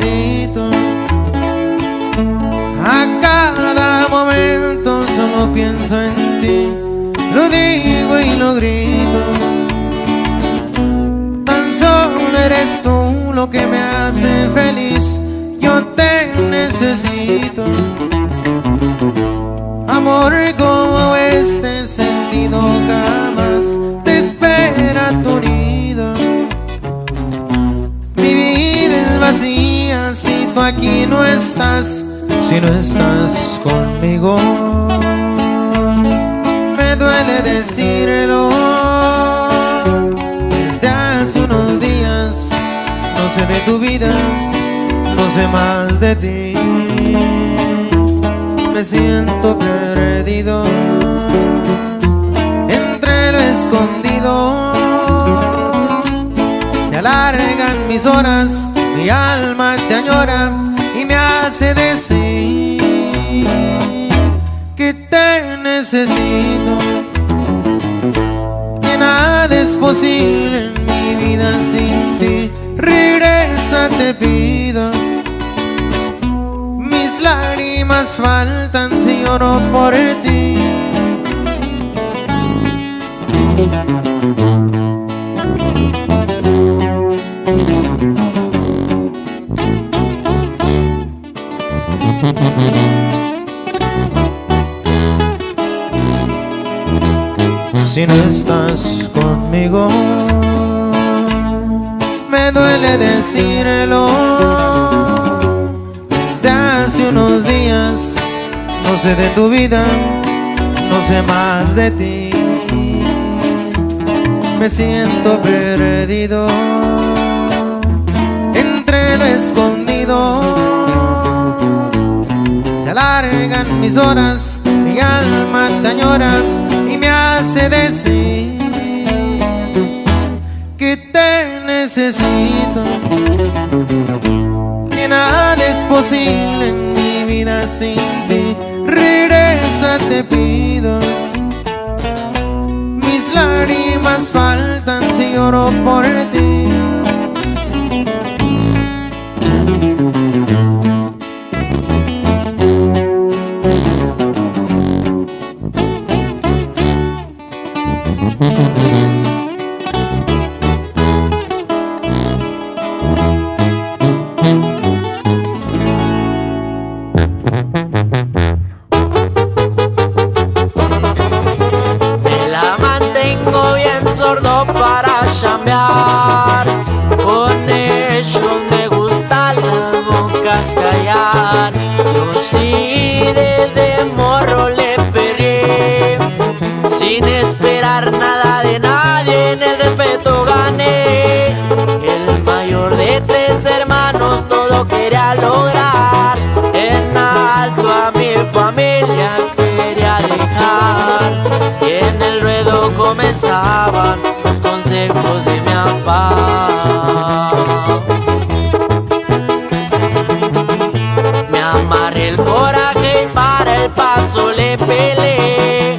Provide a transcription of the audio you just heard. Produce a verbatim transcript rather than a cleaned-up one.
necesito. A cada momento solo pienso en ti, lo digo y lo grito. Tan solo eres tú lo que me hace feliz, yo te necesito. Amor como este sentido jamás te espera a tu nido. Mi vida es vacía si tú aquí no estás, si no estás conmigo. Me duele decirlo, desde hace unos días no sé de tu vida, no sé más de ti. Me siento perdido entre lo escondido. Se alargan mis horas, mi alma te añora y me hace decir que te necesito. Que nada es posible en mi vida sin ti. Regresa, te pido. Mis lágrimas faltan si lloro por ti. Si no estás conmigo, me duele decirlo. Desde hace unos días no sé de tu vida, no sé más de ti. Me siento perdido entre lo escondido. Se alargan mis horas, mi alma te añora y me hace decir que te necesito. Que nada es posible en mi vida sin ti. Regresa, te pido. Mis lágrimas faltan si lloro por ti. Para chambear, con ellos me gusta las bocas callar. Yo sí desde morro le peleé, sin esperar nada de nadie, en el respeto gané. El mayor de tres hermanos todo quería lograr, en alto a mi familia quería dejar. Y en el ruedo comenzaban consejos de mi papá.